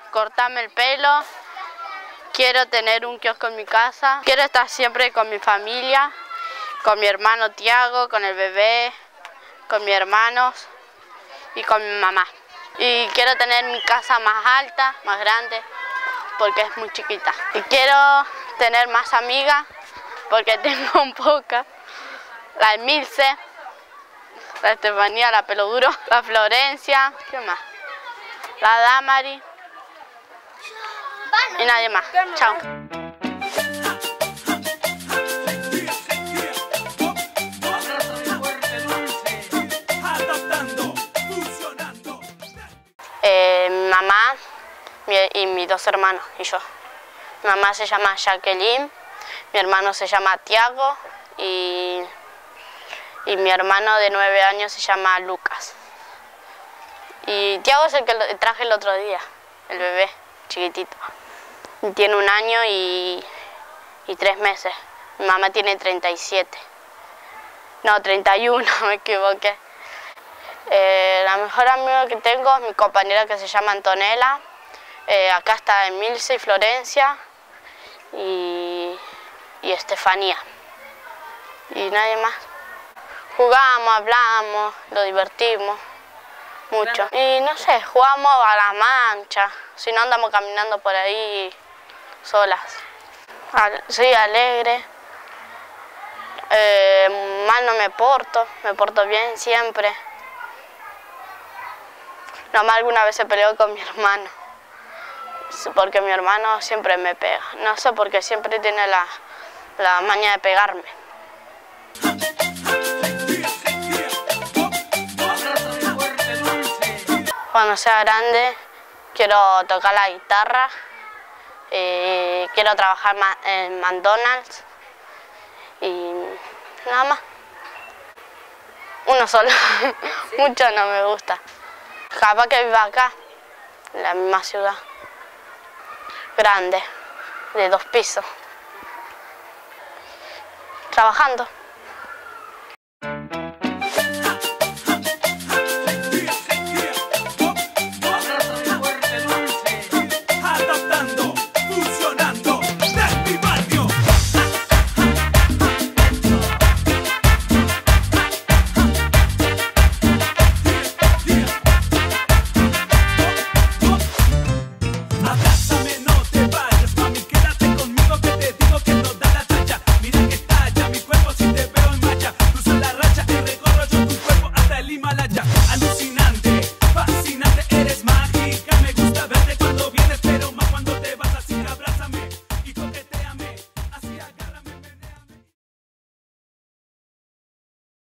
cortarme el pelo, quiero tener un kiosco en mi casa, quiero estar siempre con mi familia, con mi hermano Tiago, con el bebé, con mis hermanos y con mi mamá. Y quiero tener mi casa más alta, más grande, porque es muy chiquita. Y quiero tener más amigas, porque tengo un pocas. La Emilce, la Estefanía, la Pelo Duro, la Florencia, ¿qué más? La Damari y nadie más. Chao. Mi mamá y mis dos hermanos y yo. Mi mamá se llama Jacqueline, mi hermano se llama Tiago y mi hermano de 9 años se llama Lucas. Y Tiago es el que traje el otro día, el bebé chiquitito. Tiene 1 año y 3 meses. Mi mamá tiene 37. No, 31, me equivoqué. La mejor amiga que tengo es mi compañera que se llama Antonella. Acá está Emilce y Florencia y Estefanía. Y nadie más. Jugamos, hablamos, lo divertimos mucho. Y no sé, jugamos a la mancha, si no andamos caminando por ahí solas. Soy alegre, mal no me porto bien siempre. Nomás alguna vez se peleó con mi hermano, porque mi hermano siempre me pega. No sé por qué siempre tiene la maña de pegarme. Cuando sea grande quiero tocar la guitarra, quiero trabajar en McDonald's y nada más. Uno solo, ¿sí? Mucho no me gusta. Capaz que viva acá, en la misma ciudad, grande, de 2 pisos, trabajando.